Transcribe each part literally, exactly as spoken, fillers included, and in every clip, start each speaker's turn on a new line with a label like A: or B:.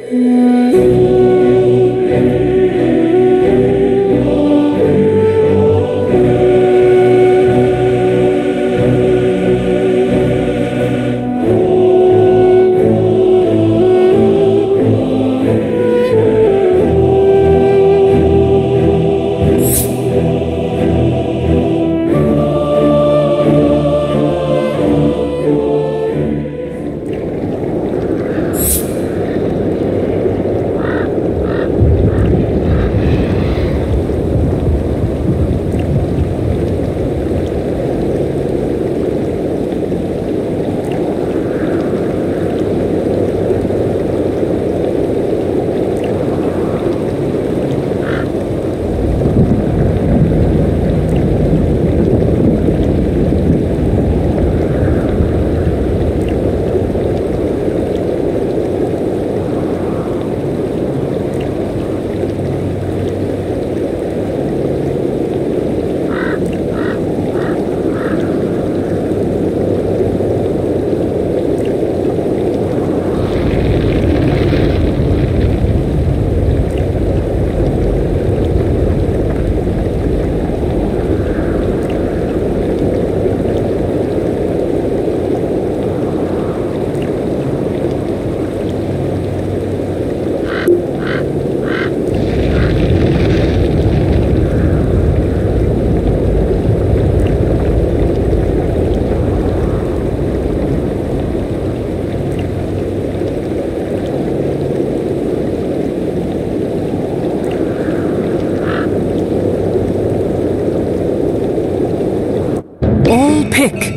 A: Pick.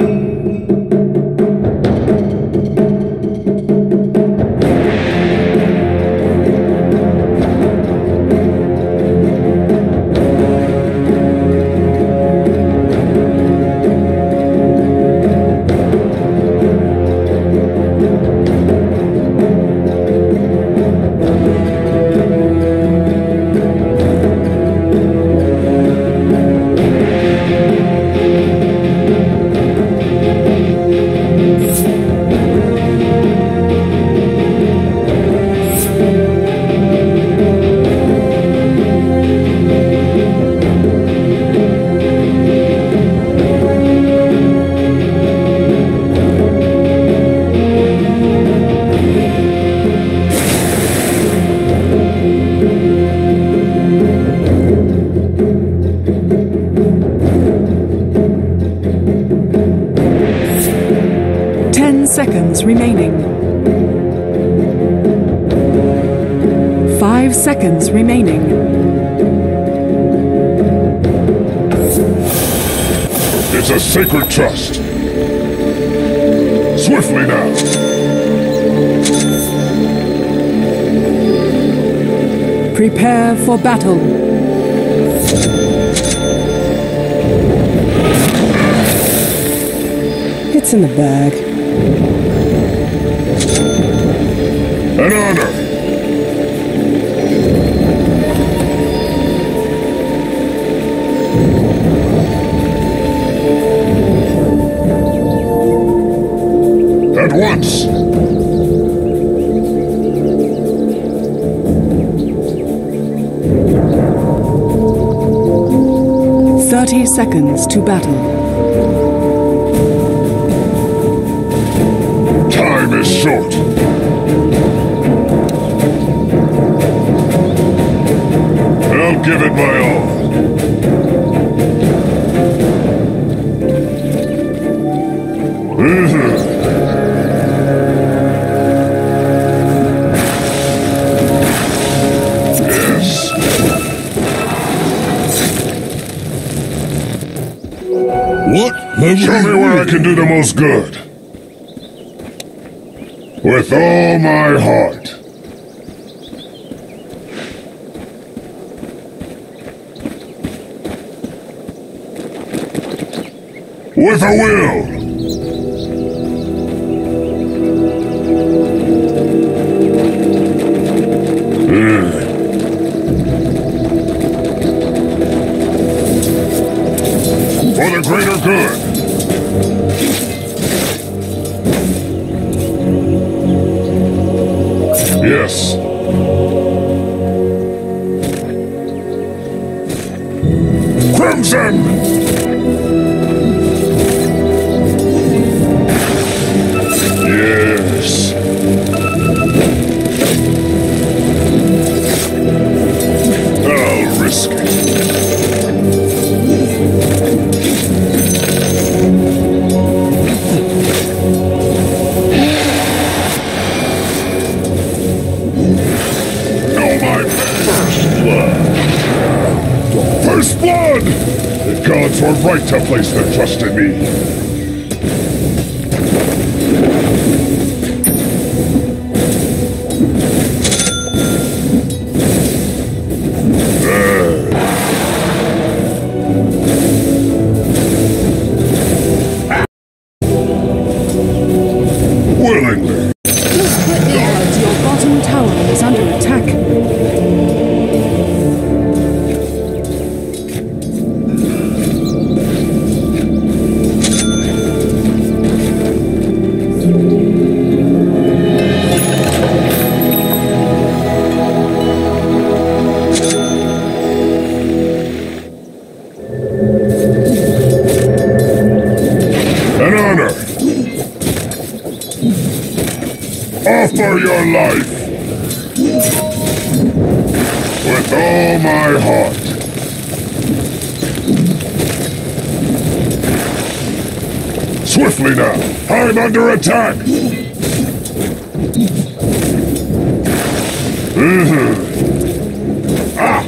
A: Seconds remaining. Five seconds remaining.
B: It's a sacred trust. Swiftly now.
A: Prepare for battle.
C: It's in the bag.
B: An honor. At once.
A: Thirty seconds to battle.
B: Time is short. I'll give it my all. Yes.
D: What?
B: Show me where I can do the most good. With all my heart. With a will. Mm. For the greater good. Yes. Crimson! Yes. I'll risk it. Know my first blood. First blood! The gods were right to place their trust in me. Willingly.
A: Lords, your bottom tower is under attack.
B: An honor. Offer your life with all my heart. Swiftly now, I'm under attack. Mhm. Ah!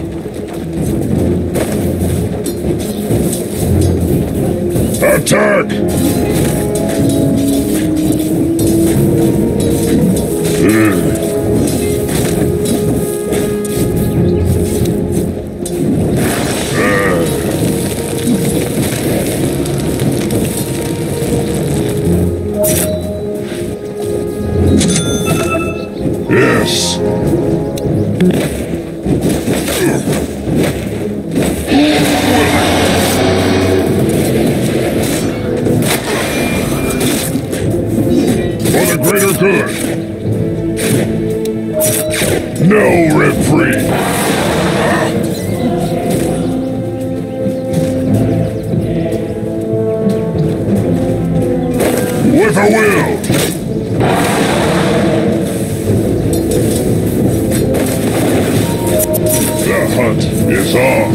B: Attack! Yes. For the greater good. No reprieve. With a will. The hunt is on.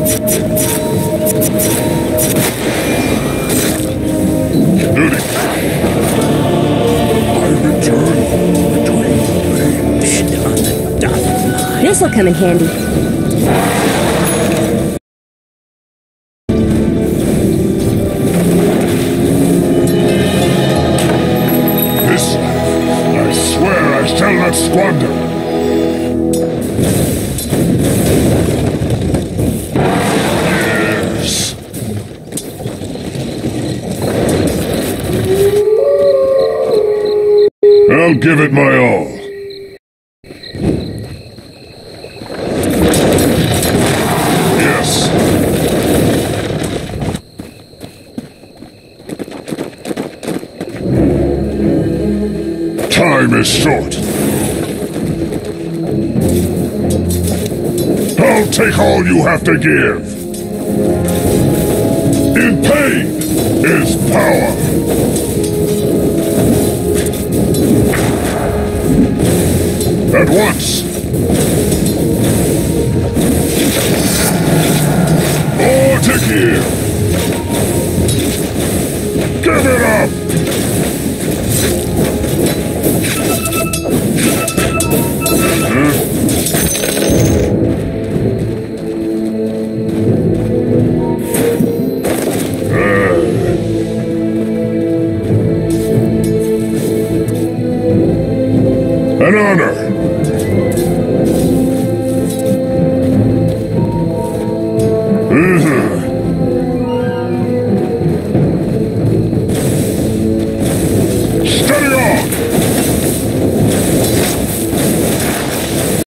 B: Duty. I return between the flames.
E: Dead on the dotted line.
F: This'll come in handy.
B: This life, I swear I shall not squander. Yes. I'll give it my all. Yes. Time is short. I'll take all you have to give. In pain is power. At once.